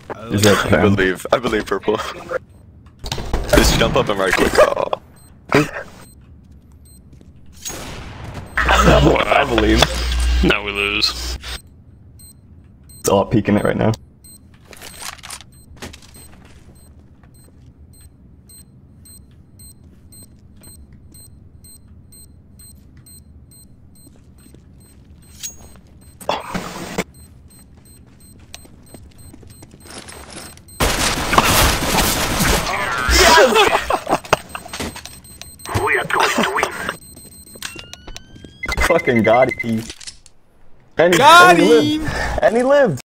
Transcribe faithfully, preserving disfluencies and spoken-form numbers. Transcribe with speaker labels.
Speaker 1: Is that
Speaker 2: I
Speaker 1: Pam?
Speaker 2: believe. I believe purple. Just jump up and right click. Oh.
Speaker 1: I believe.
Speaker 3: Now we lose.
Speaker 1: It's all peeking it right now.
Speaker 4: We are going to win.
Speaker 1: Fucking got he. And he,
Speaker 5: Got
Speaker 1: and he
Speaker 5: him!
Speaker 1: lived. And he lived.